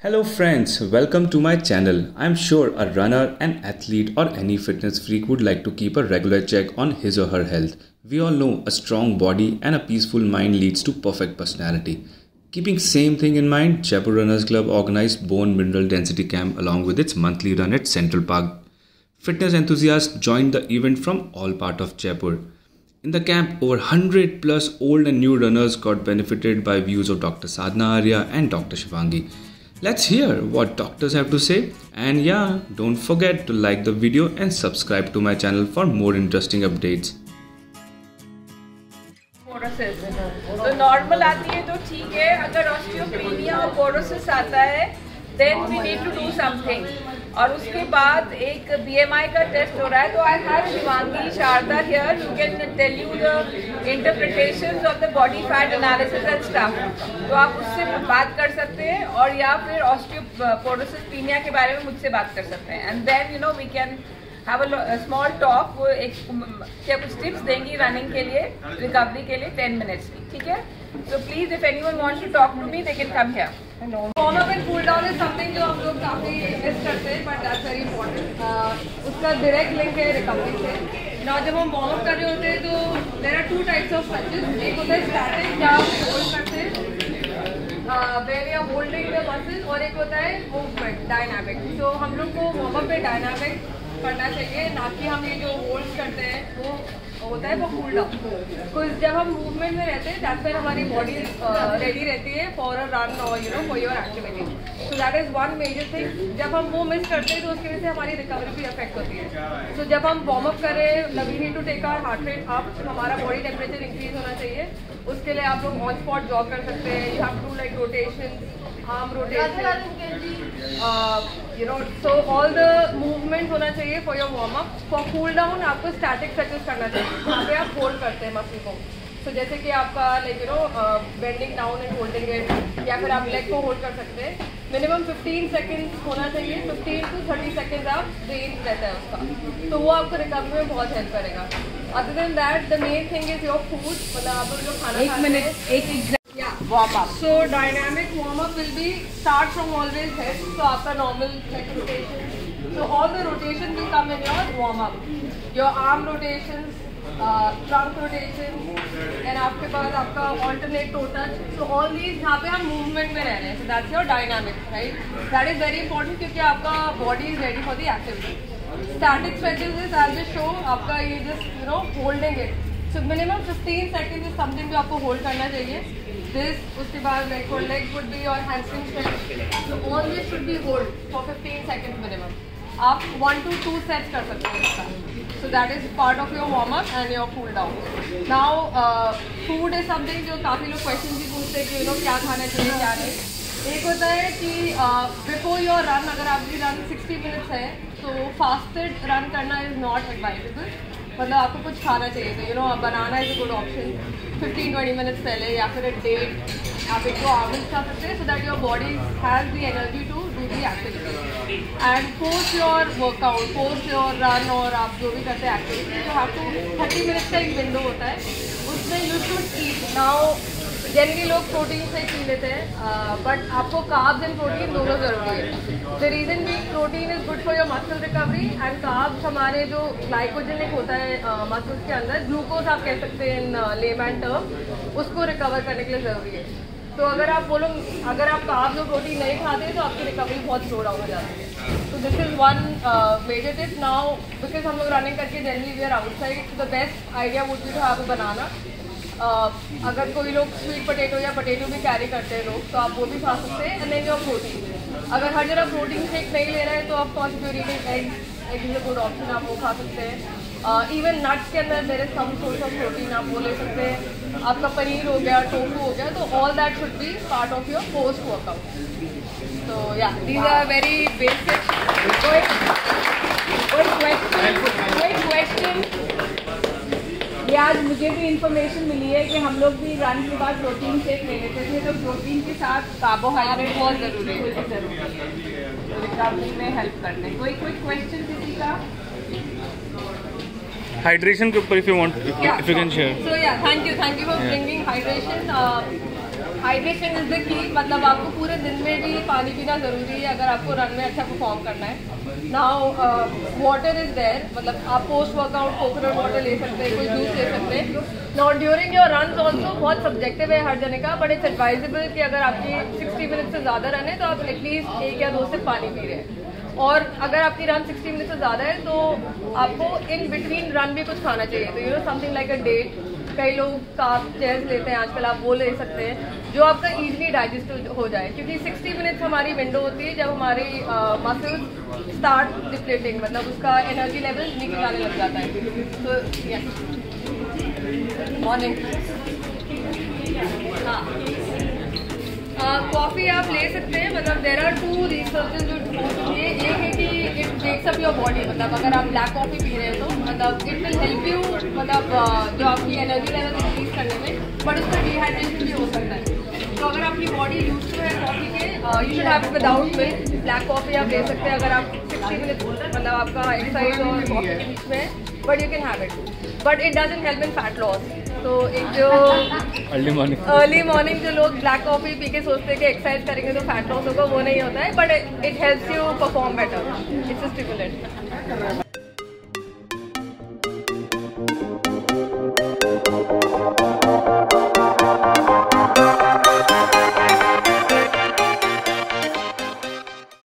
Hello friends, welcome to my channel. I'm sure a runner, an athlete or any fitness freak would like to keep a regular check on his or her health. We all know a strong body and a peaceful mind leads to perfect personality. Keeping same thing in mind, Jaipur Runners Club organized Bone Mineral Density Camp along with its monthly run at Central Park. Fitness enthusiasts joined the event from all parts of Jaipur. In the camp, over 100 plus old and new runners got benefited by views of Dr. Sadhna Arya and Dr. Shivangi. Let's hear what doctors have to say, and yeah, don't forget to like the video and subscribe to my channel for more interesting updates. तो normal आती है तो ठीक है, अगर osteopenia और पोरोसिस आता है then we need to do something. और उसके बाद एक बीएमआई का टेस्ट हो रहा है, तो I have Shivangi Sharda here who can tell you the interpretations of the body fat analysis and stuff. तो आप उससे बात कर सकते हैं, और या फिर ऑस्टियोपोरोसिस पीनिया के बारे में मुझसे बात कर सकते हैं, and then you know we can have a small talk. वो क्या कुछ टिप्स देंगी रनिंग के लिए, रिकवरी के लिए 10 मिनट्स की, ठीक है? So please, if anyone wants to talk to me, they can come here. Warm up and cool down is something जो हम लोग काफी मिस करते हैं, but that's very important. उसका direct link है recovery से। Now जब हम warm up कर रहे होते हैं तो there are two types of stretches. एक होता है static, जहाँ हम hold करते हैं, where we are holding the muscle, और एक होता है movement, dynamic. So हम लोग को warm up में dynamic करना चाहिए, ना कि हम ये जो होल्ड करते हैं वो होता है वो कूल डाउन। तो जब हम मूवमेंट में रहते हैं दैट्स व्हेन हमारी बॉडी रेडी रहती है फॉर अ रन और you know for your activity. So that is one major thing. जब हम वो मिस करते हैं तो उसकी वजह से हमारी रिकवरी भी अफेक्ट होती है। सो जब हम वार्म अप करें, we need to take our heart rate up, हमारा बॉडी टेम्परेचर इंक्रीज होना चाहिए। उसके लिए आप लोग ऑन स्पॉट जॉग कर सकते हैं। You have to like rotation, arm rotation, you know, so all the movement होना चाहिए for your warm up. For cool down आपको static stretches करना चाहिए, जहाँ पे आप hold करते हैं मसल को। तो जैसे कि आपका like you know bending down and holding it, या फिर आप leg को hold कर सकते हैं। मिनिमम 15 सेकेंड्स होना चाहिए, 15 to 30 सेकेंड्स आप रेंज रहता है उसका, तो वो आपको रिकवरी में बहुत हेल्प करेगा। Other than that the main thing is your food, मतलब आप लोग जो खाना खाते हैं। Warm up. So dynamic warm up will be start from always head. So आपका normal neck rotation. So all the rotation will come in your warm up. Your arm rotations, trunk rotation, and आपके पास आपका alternate toe touch. So all these यहाँ पे हम movement में रह रहे हैं. So that's your dynamic, right? That is very important क्योंकि आपका body is ready for the activity. Static stretches is as a show आपका ये just you know holding it. So minimum 15 seconds is something जो आपको hold करना चाहिए. This, उसके बाद like for leg would be your hamstring stretch. So all this should be hold for 15 seconds minimum. आप 1 to 2 sets कर सकते हैं इसका. So that is part of your warm up and your cool down. Now food is something जो काफ़ी लोग question भी पूछते हैं कि you know क्या खाना चाहिए क्या नहीं. एक होता है कि before your run, अगर आपकी run 60 minutes है तो fasted run करना is not advisable. मतलब आपको कुछ खाना चाहिए, तो you know banana is a good option 15-20 minutes पहले, या फिर एक डेट आप एक आलमंड्स खा सकते हैं, so that your body has the energy to do the activity. And post your workout, post your run, और आप जो भी करते हैं एक्टिविटी, तो आपको 30 मिनट्स का एक विंडो होता है, उसमें you should eat. Now generally लोग प्रोटीन से पी लेते हैं, बट आपको कार्ब्स एंड प्रोटीन दोनों ज़रूरी है। द रीज़न भी protein is good for your muscle recovery, and carbs हमारे जो ग्लाइकोजेनिक होता है मसल्स के अंदर, ग्लूकोज आप कह सकते हैं इन लेमैन टर्म, उसको रिकवर करने के लिए ज़रूरी है। तो अगर आप बोलो अगर आप कार्ब्स और प्रोटीन नहीं खाते तो आपकी रिकवरी बहुत स्लो डाउन हो जाती है। तो this is one major tip. Now because हम लोग रनिंग करके generally we are outside, the best idea would be to have a banana. अगर कोई लोग स्वीट पोटैटो या पोटैटो भी कैरी करते हैं लोग, तो आप वो भी खा सकते हैं। एंड देन योर प्रोटीन, अगर हर जगह प्रोटीन शेक नहीं ले रहे हैं तो of course you are eating egg is a good option, आप वो खा सकते हैं। इवन नट्स के अंदर there is some source of protein, आप वो ले सकते हैं। आपका पनीर हो गया, टोफू हो गया, तो all that should be part of your post workout. तो या दीज आर वेरी बेसिक। कोई क्वेश्चन? ये आज मुझे भी इंफॉर्मेशन मिली है कि हम लोग भी रन के बाद प्रोटीन शेक ले लेते थे, तो प्रोटीन के साथ कार्बोहाइड्रेट बहुत ज़रूरी है रिकवरी में हेल्प करने। कोई क्वेश्चन किसी का? Hydration के ऊपर if you want, if you can share. So yeah, thank you for bringing hydration. Hydration is the key, मतलब आपको पूरे दिन में भी पानी पीना ज़रूरी है अगर आपको रन में अच्छा परफॉर्म करना है। नाउ वाटर इज देयर, मतलब आप पोस्ट वर्कआउट कोकोनट वाटर ले सकते हैं, कोई जूस ले सकते हैं। Now during your run also बहुत सब्जेक्टिव है हर जने का, बट इट्स एडवाइजेबल कि अगर आपकी 60 मिनट से ज़्यादा रन है तो आप एटलीस्ट 1 या 2 सिप पानी पी रहे हैं। और अगर आपकी रन 60 मिनट से ज़्यादा है तो आपको इन बिटवीन रन भी कुछ खाना चाहिए। तो you know something like a date, कई लोग कार्ब चेयर्स लेते हैं आजकल, आप वो ले सकते हैं जो आपका इजीली डाइजेस्ट हो जाए, क्योंकि 60 मिनट्स हमारी विंडो होती है जब हमारी मसल्स स्टार्ट डिप्लीटिंग, मतलब उसका एनर्जी लेवल नीचे जाने लग जाता है। तो यस, मॉर्निंग कॉफ़ी आप ले सकते हैं, मतलब देर आर 2 रिसर्चेस जो ये एक है कि it breaks up your body, मतलब अगर आप ब्लैक कॉफ़ी पी रहे हैं तो मतलब इट विल हेल्प यू, मतलब जो आपकी एनर्जी लेवल इंक्रीज करने में, बट उसका डिहाइड्रेशन भी हो सकता है। तो अगर आपकी बॉडी यूज टू है कॉफ़ी के, you should have it without milk. Black coffee आप ले सकते हैं अगर आप 60 मिनट मतलब आपका एक्सरसाइज और कॉफ़ी के बीच में है, but you can have it, but it doesn't help in fat loss. तो एक जो अर्ली मॉर्निंग जो लोग ब्लैक कॉफ़ी पी के सोचते हैं कि एक्सरसाइज करेंगे तो फैट लॉस होगा, वो नहीं होता है, but it helps you perform better, it's a stimulant.